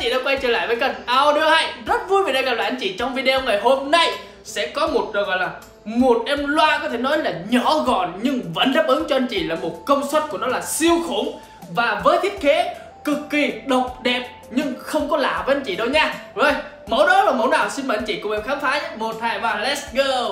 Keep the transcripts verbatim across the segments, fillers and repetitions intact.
chị đã quay trở lại với kênh Audio Hay. Rất vui vì đã gặp lại anh chị trong video ngày hôm nay. Sẽ có một gọi là một em loa có thể nói là nhỏ gọn nhưng vẫn đáp ứng cho anh chị là một công suất của nó là siêu khủng, và với thiết kế cực kỳ độc đẹp nhưng không có lạ với anh chị đâu nha. Rồi, mẫu đó là mẫu nào? Xin mời anh chị cùng em khám phá nhé. Một, hai, ba, let's go.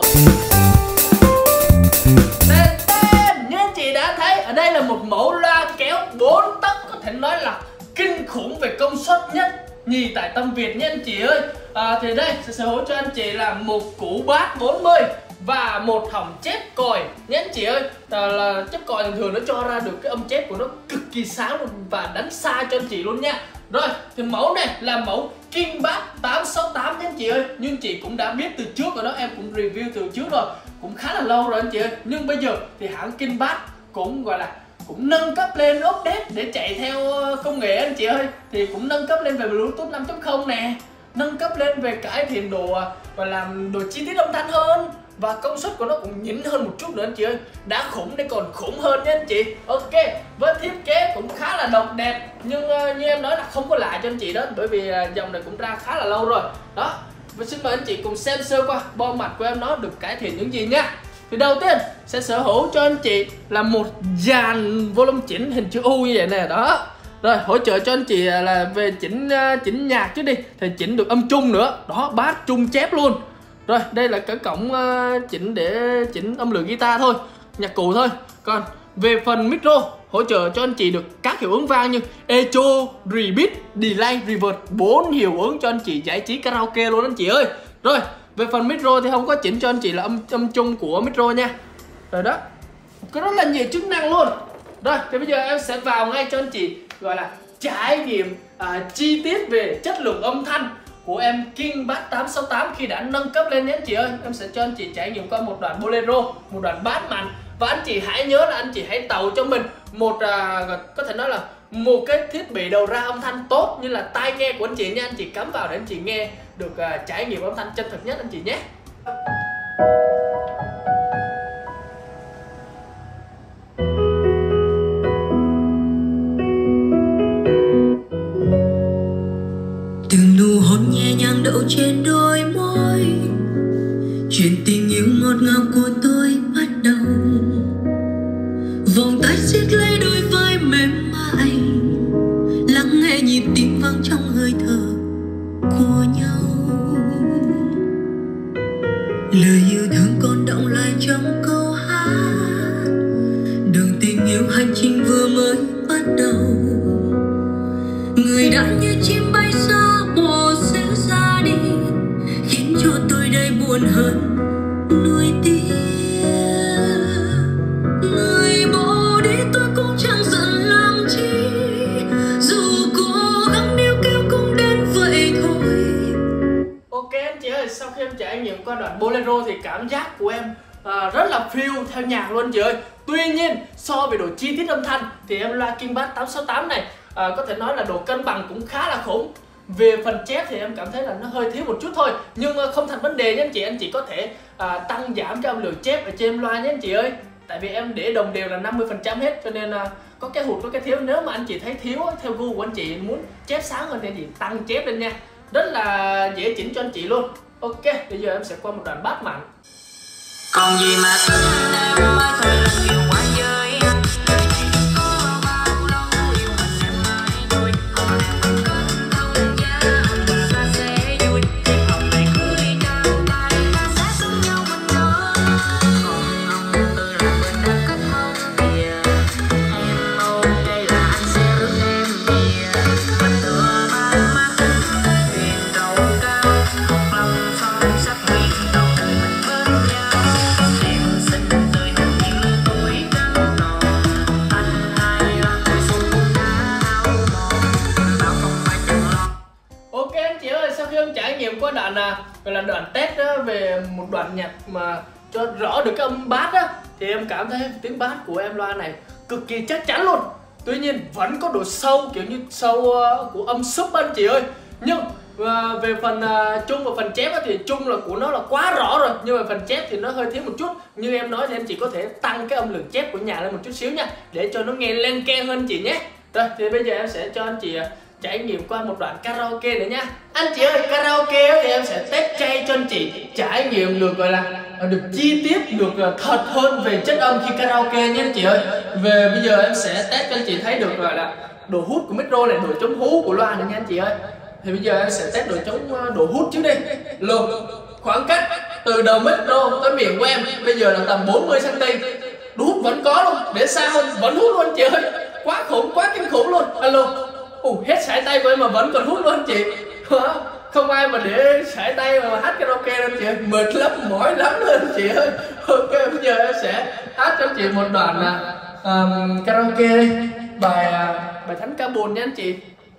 Tên tên như anh chị đã thấy, ở đây là một mẫu loa kéo bốn tấc có thể nói là kinh khủng về công suất nhất nhì tại Tâm Việt nha anh chị ơi. À, thì đây sẽ sở hữu cho anh chị là một củ bass bốn mươi và một hỏng chép còi nhé anh chị ơi. À, là chép còi thường thường nó cho ra được cái âm chép của nó cực kỳ sáng luôn và đánh xa cho anh chị luôn nha. Rồi thì mẫu này là mẫu King Bass tám sáu tám nha anh chị ơi. Nhưng chị cũng đã biết từ trước rồi đó, em cũng review từ trước rồi, cũng khá là lâu rồi anh chị ơi. Nhưng bây giờ thì hãng King Bass cũng gọi là cũng nâng cấp lên, update để chạy theo công nghệ anh chị ơi. Thì cũng nâng cấp lên về Bluetooth năm chấm không nè, nâng cấp lên về cải thiện độ và làm đồ chi tiết âm thanh hơn, và công suất của nó cũng nhỉnh hơn một chút nữa anh chị ơi. Đã khủng để còn khủng hơn nha anh chị. Ok, với thiết kế cũng khá là độc đẹp nhưng uh, như em nói là không có lạ cho anh chị đó, bởi vì uh, dòng này cũng ra khá là lâu rồi đó. Và xin mời anh chị cùng xem sơ qua bo mặt của em nó được cải thiện những gì nha. Thì đầu tiên sẽ sở hữu cho anh chị là một dàn volume chỉnh hình chữ U như vậy nè đó. Rồi hỗ trợ cho anh chị là về chỉnh chỉnh nhạc chứ đi, thì chỉnh được âm trung nữa đó, bass trung chép luôn. Rồi đây là cái cổng chỉnh để chỉnh âm lượng guitar thôi, nhạc cụ thôi. Còn về phần micro hỗ trợ cho anh chị được các hiệu ứng vang như echo, repeat, delay, reverb, bốn hiệu ứng cho anh chị giải trí karaoke luôn anh chị ơi. Rồi về phần micro thì không có chỉnh cho anh chị là âm âm trung của micro nha. Rồi đó, có rất là nhiều chức năng luôn. Rồi thì bây giờ em sẽ vào ngay cho anh chị gọi là trải nghiệm à, chi tiết về chất lượng âm thanh của em King Bass tám sáu tám khi đã nâng cấp lên nhé anh chị ơi. Em sẽ cho anh chị trải nghiệm qua một đoạn bolero, một đoạn bass mạnh, và anh chị hãy nhớ là anh chị hãy tàu cho mình một à, có thể nói là một cái thiết bị đầu ra âm thanh tốt như là tai nghe của anh chị nha. Anh chị cắm vào để anh chị nghe được à, trải nghiệm âm thanh chân thực nhất anh chị nhé. Từng nụ hôn nhẹ nhàng đậu trên đôi môi, chuyện tình yêu ngọt ngào của tôi bắt đầu. Vòng tay siết lấy đôi vai mềm mại, lắng nghe nhịp tim vang trong hơi thở của nhau. Lời yêu thương còn đọng lại trong câu hát, đường tình yêu hành trình vừa mới bắt đầu. Người đã như chim bay xa bỏ xứ ra đi, khiến cho tôi đây buồn hơn nuối tiếc. Người bỏ đi tôi cũng chẳng giận làm chi, dù cố gắng níu kéo cũng đến vậy thôi. Ok anh chị ơi, sau khi em trải nghiệm qua đoạn bolero thì cảm giác của em à, rất là feel theo nhạc luôn anh chị ơi. Tuy nhiên so với độ chi tiết âm thanh thì em loa King Bass tám sáu tám này à, có thể nói là độ cân bằng cũng khá là khủng. Về phần chép thì em cảm thấy là nó hơi thiếu một chút thôi, nhưng không thành vấn đề nha anh chị. Anh chị có thể à, tăng giảm cái âm lượng chép ở trên loa nhé anh chị ơi. Tại vì em để đồng đều là năm mươi phần trăm hết, cho nên à, có cái hụt có cái thiếu. Nếu mà anh chị thấy thiếu theo gu của anh chị muốn chép sáng hơn thì anh chị tăng chép lên nha, rất là dễ chỉnh cho anh chị luôn. Ok, bây giờ em sẽ qua một đoạn bass mạnh. Còn gì mà tin em mới thôi lần yêu quá giới. Qua đoạn à, gọi là đoạn test đó, về một đoạn nhạc mà cho rõ được cái âm bass á, thì em cảm thấy tiếng bass của em loa này cực kỳ chắc chắn luôn. Tuy nhiên vẫn có độ sâu kiểu như sâu uh, của âm sub anh chị ơi. Nhưng uh, về phần uh, trung và phần chép á, thì trung là của nó là quá rõ rồi, nhưng mà phần chép thì nó hơi thiếu một chút. Như em nói thì em chỉ có thể tăng cái âm lượng chép của nhà lên một chút xíu nha, để cho nó nghe lên keng hơn anh chị nhé. Rồi thì bây giờ em sẽ cho anh chị uh, trải nghiệm qua một đoạn karaoke nữa nha. Anh chị ơi, karaoke thì em sẽ test chay cho anh chị trải nghiệm được gọi là được chi tiết, được thật hơn về chất âm khi karaoke nha anh chị ơi. Về bây giờ em sẽ test cho anh chị thấy được gọi là độ hút của micro này, độ chống hú của loa này nha anh chị ơi. Thì bây giờ em sẽ test độ chống độ hút trước đi. Luôn khoảng cách từ đầu micro tới miệng của em bây giờ là tầm bốn mươi xăng ti mét. Độ hút vẫn có luôn, để xa hơn vẫn hút luôn anh chị ơi. Quá khủng, quá kinh khủng luôn. Alo. Ồ, hết sải tay của em mà vẫn còn hút luôn anh chị. Không ai mà để sải tay mà hát karaoke đâu anh chị ơi. Mệt lắm, mỏi lắm luôn anh chị ơi. Ok, bây giờ em sẽ hát cho anh chị một đoạn là um, karaoke đi. Bài uh, bài Thánh Ca Buồn nha anh chị.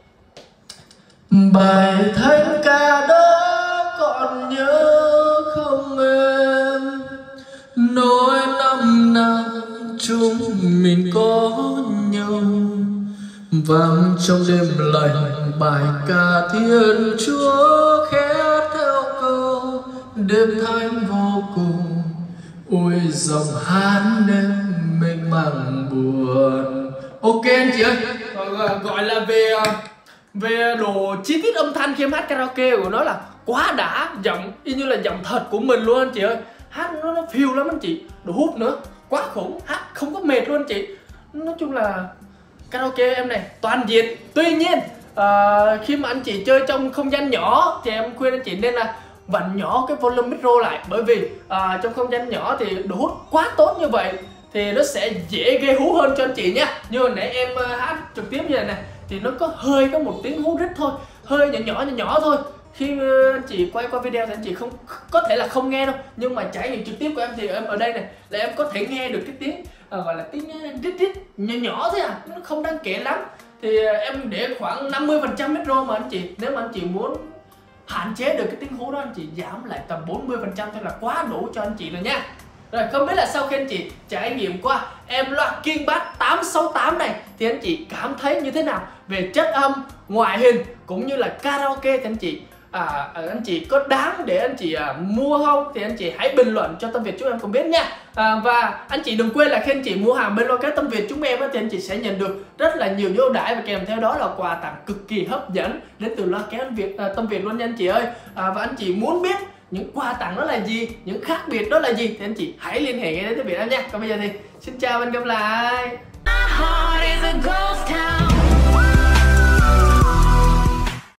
Bài thánh ca đó còn nhớ không em, nỗi năm năm chúng mình có nhau, vang trong đêm lạnh bài ca Thiên Chúa khẽ theo câu đêm thánh vô cùng. Ôi giọng hát đêm mênh mang buồn. Ok anh chị ơi, gọi là về về đồ chi tiết âm thanh khi em hát karaoke của nó là quá đã, giọng y như là giọng thật của mình luôn anh chị ơi. Hát nó nó phiêu lắm anh chị, đồ hút nữa quá khủng, hát không có mệt luôn anh chị. Nói chung là karaoke em này toàn diện. Tuy nhiên uh, khi mà anh chị chơi trong không gian nhỏ thì em khuyên anh chị nên là vặn nhỏ cái volume micro lại, bởi vì uh, trong không gian nhỏ thì đồ hút quá tốt như vậy thì nó sẽ dễ gây hú hơn cho anh chị nhé. Như hồi nãy em uh, hát trực tiếp như này này thì nó có hơi có một tiếng hú rít thôi, hơi nhỏ nhỏ nhỏ nhỏ thôi. Khi uh, anh chị quay qua video thì anh chị không có thể là không nghe đâu, nhưng mà trải nghiệm trực tiếp của em thì em ở đây này là em có thể nghe được cái tiếng uh, gọi là tiếng uh, rít rít nhỏ nhỏ thôi à, nó không đáng kể lắm. Thì uh, em để khoảng năm mươi phần trăm micro mà anh chị, nếu mà anh chị muốn hạn chế được cái tiếng hú đó, anh chị giảm lại tầm bốn mươi phần trăm thôi là quá đủ cho anh chị rồi nha. Rồi không biết là sau khi anh chị trải nghiệm qua em loa KingBass tám sáu tám này thì anh chị cảm thấy như thế nào về chất âm, ngoại hình cũng như là karaoke, thì anh chị à, anh chị có đáng để anh chị à, mua không? Thì anh chị hãy bình luận cho Tâm Việt chúng em cùng biết nha. à, Và anh chị đừng quên là khi anh chị mua hàng bên Loa Tâm Việt chúng em thì anh chị sẽ nhận được rất là nhiều ưu đãi và kèm theo đó là quà tặng cực kỳ hấp dẫn đến từ Loa Kéo Việt à, Tâm Việt luôn nha anh chị ơi. à, Và anh chị muốn biết những quà tặng đó là gì, những khác biệt đó là gì thì anh chị hãy liên hệ ngay đến Tâm Việt em nha. Còn bây giờ thì xin chào và hẹn gặp lại.